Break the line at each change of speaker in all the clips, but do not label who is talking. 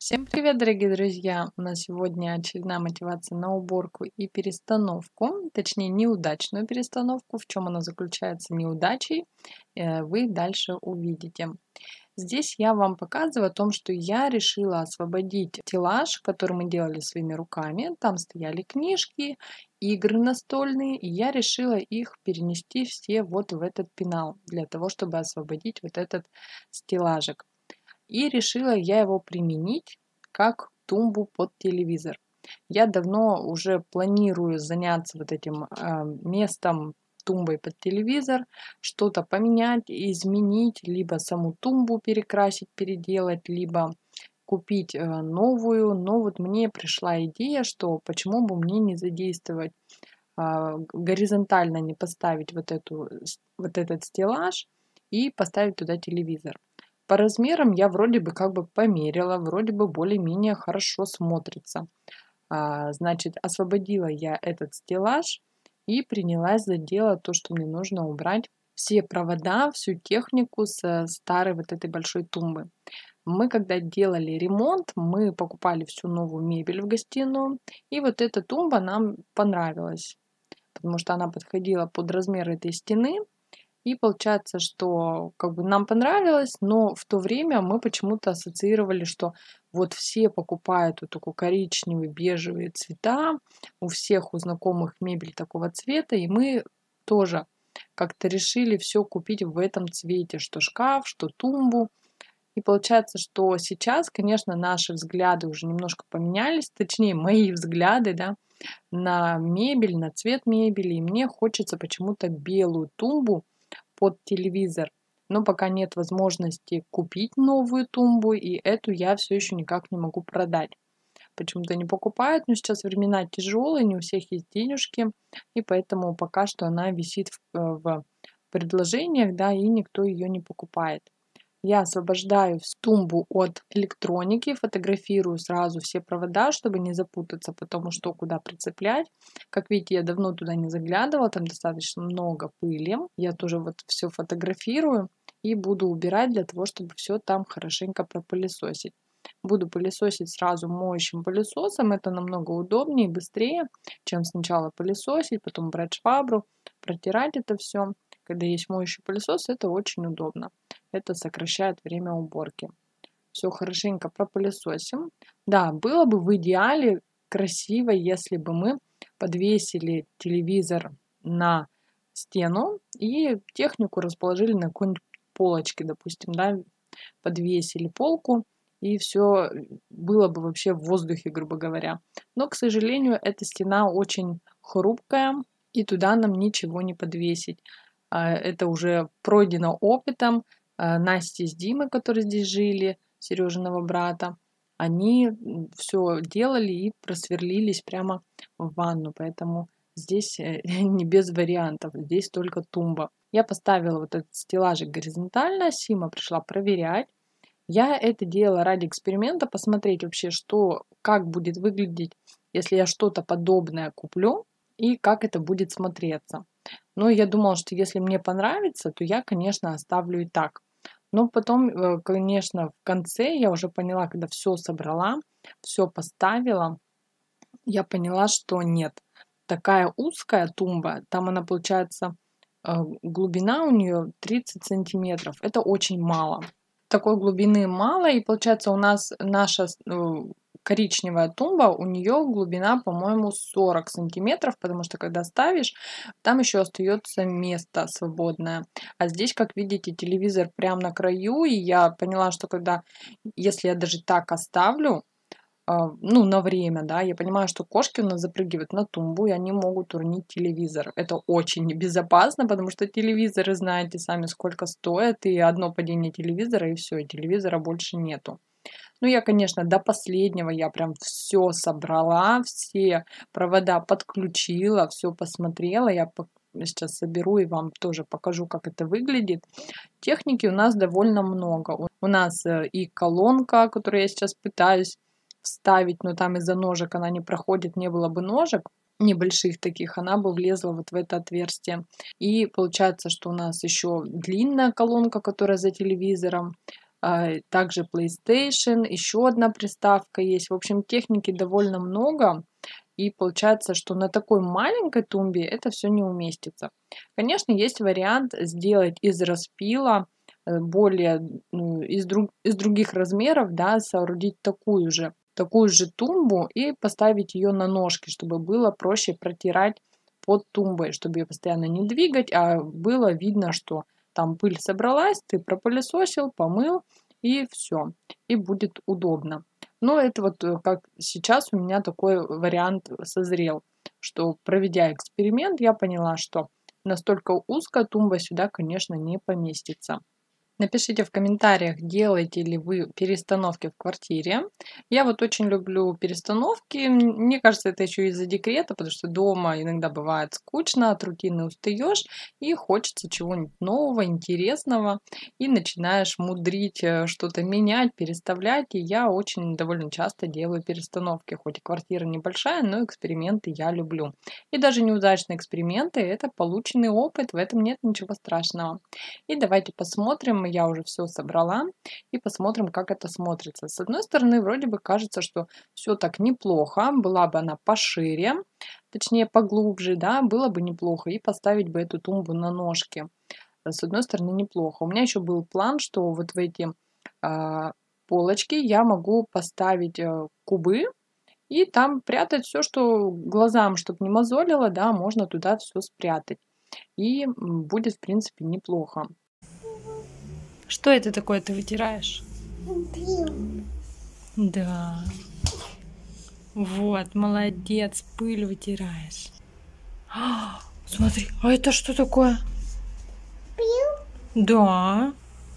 Всем привет, дорогие друзья! У нас сегодня очередная мотивация на уборку и перестановку, точнее неудачную перестановку. В чем она заключается неудачей, вы дальше увидите. Здесь я вам показываю о том, что я решила освободить стеллаж, который мы делали своими руками. Там стояли книжки, игры настольные, и я решила их перенести все вот в этот пенал, для того, чтобы освободить вот этот стеллажик. И решила я его применить как тумбу под телевизор. Я давно уже планирую заняться вот этим местом, тумбой под телевизор, что-то поменять, изменить, либо саму тумбу перекрасить, переделать, либо купить новую. Но вот мне пришла идея, что почему бы мне не задействовать, горизонтально не поставить вот этот стеллаж и поставить туда телевизор. По размерам я вроде бы как бы померила, вроде бы более-менее хорошо смотрится. Значит, освободила я этот стеллаж и принялась за дело то, что мне нужно убрать все провода, всю технику с старой вот этой большой тумбы. Мы когда делали ремонт, мы покупали всю новую мебель в гостиную, и вот эта тумба нам понравилась, потому что она подходила под размер этой стены. И получается, что как бы нам понравилось, но в то время мы почему-то ассоциировали, что вот все покупают вот такой коричневый, бежевые цвета, у всех у знакомых мебель такого цвета, и мы тоже как-то решили все купить в этом цвете, что шкаф, что тумбу. И получается, что сейчас, конечно, наши взгляды уже немножко поменялись, точнее, мои взгляды, да, на мебель, на цвет мебели. И мне хочется почему-то белую тумбу под телевизор. Но пока нет возможности купить новую тумбу, и эту я все еще никак не могу продать. Почему-то не покупают, но сейчас времена тяжелые, не у всех есть денежки, и поэтому пока что она висит в предложениях, да, и никто ее не покупает. Я освобождаю тумбу от электроники, фотографирую сразу все провода, чтобы не запутаться, потому что куда прицеплять. Как видите, я давно туда не заглядывала, там достаточно много пыли. Я тоже вот все фотографирую и буду убирать для того, чтобы все там хорошенько пропылесосить. Буду пылесосить сразу моющим пылесосом, это намного удобнее и быстрее, чем сначала пылесосить, потом брать швабру, протирать это все. Когда есть моющий пылесос, это очень удобно. Это сокращает время уборки. Все хорошенько пропылесосим. Да, было бы в идеале красиво, если бы мы подвесили телевизор на стену и технику расположили на какой-нибудь полочке, допустим, да, подвесили полку, и все было бы вообще в воздухе, грубо говоря. Но, к сожалению, эта стена очень хрупкая, и туда нам ничего не подвесить. Это уже пройдено опытом. Настя с Димой, которые здесь жили, Сережиного брата, они все делали и просверлились прямо в ванну, поэтому здесь не без вариантов, здесь только тумба. Я поставила вот этот стеллажик горизонтально, Сима пришла проверять. Я это делала ради эксперимента, посмотреть вообще, что, как будет выглядеть, если я что-то подобное куплю, и как это будет смотреться. Но я думала, что если мне понравится, то я, конечно, оставлю и так. Но потом, конечно, в конце я уже поняла, когда все собрала, все поставила, я поняла, что нет. Такая узкая тумба, там она получается, глубина у нее 30 сантиметров. Это очень мало. Такой глубины мало, и получается у нас наша коричневая тумба, у нее глубина, по-моему, 40 сантиметров, потому что когда ставишь, там еще остается место свободное. А здесь, как видите, телевизор прямо на краю, и я поняла, что если я даже так оставлю, ну, на время, да, я понимаю, что кошки у нас запрыгивают на тумбу, и они могут уронить телевизор. Это очень небезопасно, потому что телевизоры, знаете сами, сколько стоят, и одно падение телевизора, и все, и телевизора больше нету. Ну, я, конечно, до последнего я прям все собрала, все провода подключила, все посмотрела. Я сейчас соберу и вам тоже покажу, как это выглядит. Техники у нас довольно много. У нас и колонка, которую я сейчас пытаюсь вставить, но там из-за ножек она не проходит, не было бы ножек небольших таких, она бы влезла вот в это отверстие. И получается, что у нас еще длинная колонка, которая за телевизором. также PlayStation, еще одна приставка есть. В общем, техники довольно много. И получается, что на такой маленькой тумбе это все не уместится. Конечно, есть вариант сделать из распила более из других размеров, да, соорудить такую же тумбу и поставить ее на ножки, чтобы было проще протирать под тумбой, чтобы ее постоянно не двигать, а было видно, что там пыль собралась, ты пропылесосил, помыл и все, и будет удобно. Но это вот как сейчас у меня такой вариант созрел, что проведя эксперимент, я поняла, что настолько узкая тумба сюда, конечно, не поместится. Напишите в комментариях, делаете ли вы перестановки в квартире. Я вот очень люблю перестановки. Мне кажется, это еще из-за декрета, потому что дома иногда бывает скучно, от рутины устаешь и хочется чего-нибудь нового, интересного. И начинаешь мудрить, что-то менять, переставлять. И я очень довольно часто делаю перестановки. Хоть и квартира небольшая, но эксперименты я люблю. И даже неудачные эксперименты– это полученный опыт, в этом нет ничего страшного. И давайте посмотрим, я уже все собрала, и посмотрим, как это смотрится. С одной стороны, вроде бы кажется, что все так неплохо, была бы она пошире, точнее поглубже, да, было бы неплохо, и поставить бы эту тумбу на ножки. С одной стороны, неплохо. У меня еще был план, что вот в эти полочки я могу поставить кубы, и там прятать все, что глазам, чтобы не мозолило, да, можно туда все спрятать. И будет, в принципе, неплохо. Что это такое ты вытираешь? Да. Вот, молодец, пыль вытираешь. Смотри, а это что такое? Да.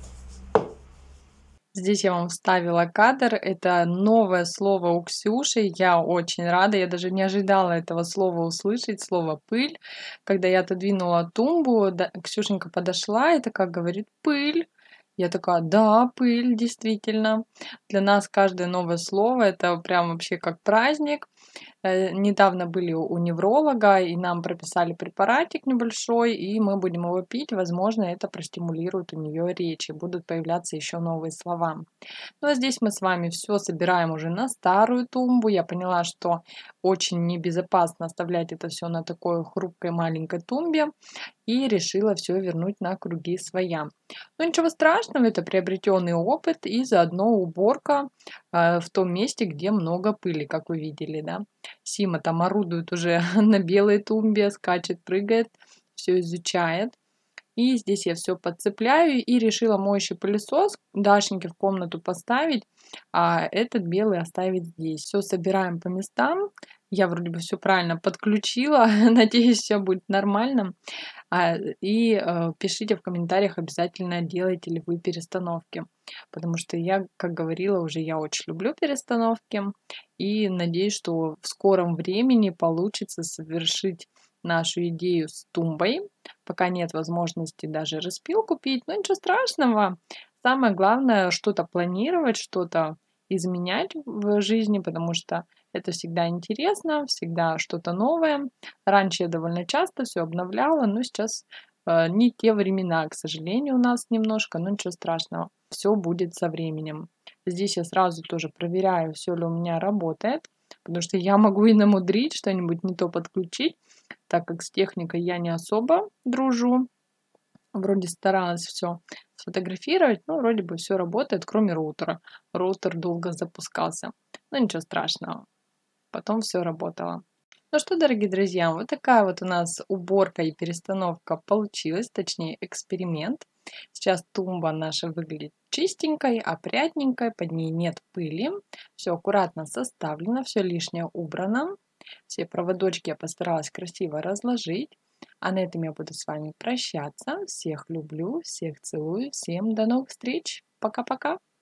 Здесь я вам вставила кадр. Это новое слово у Ксюши. Я очень рада. Я даже не ожидала этого слова услышать, слово «пыль». Когда я отодвинула тумбу, Ксюшенька подошла и такая говорит «пыль». Я такая, да, пыль, действительно. Для нас каждое новое слово– это прям вообще как праздник. Недавно были у невролога, и нам прописали препаратик небольшой, и мы будем его пить. Возможно, это простимулирует у нее речь, и будут появляться еще новые слова. Ну а здесь мы с вами все собираем уже на старую тумбу. Я поняла, что очень небезопасно оставлять это все на такой хрупкой маленькой тумбе, и решила все вернуть на круги своя. Но ничего страшного, это приобретенный опыт и заодно уборка в том месте, где много пыли, как вы видели, да. Сима там орудует уже на белой тумбе, скачет, прыгает, все изучает. И здесь я все подцепляю и решила моющий пылесос Дашеньке в комнату поставить, а этот белый оставить здесь. Все собираем по местам. Я вроде бы все правильно подключила. Надеюсь, все будет нормально. Пишите в комментариях обязательно, делаете ли вы перестановки. Потому что я, как говорила уже, я очень люблю перестановки. И надеюсь, что в скором времени получится совершить нашу идею с тумбой. Пока нет возможности даже распил купить, но ничего страшного. Самое главное что-то планировать, что-то изменять в жизни, потому что это всегда интересно, всегда что-то новое. Раньше я довольно часто все обновляла, но сейчас не те времена, к сожалению, у нас немножко, но ничего страшного. Все будет со временем. Здесь я сразу тоже проверяю, все ли у меня работает, потому что я могу и намудрить, что-нибудь не то подключить, так как с техникой я не особо дружу. Вроде старалась все сфотографировать, но вроде бы все работает, кроме роутера. Роутер долго запускался. Но ничего страшного. Потом все работало. Ну что, дорогие друзья, вот такая вот у нас уборка и перестановка получилась, точнее эксперимент. Сейчас тумба наша выглядит чистенькой, опрятненькой, под ней нет пыли. Все аккуратно составлено, все лишнее убрано. Все проводочки я постаралась красиво разложить. А на этом я буду с вами прощаться. Всех люблю, всех целую. Всем до новых встреч. Пока-пока.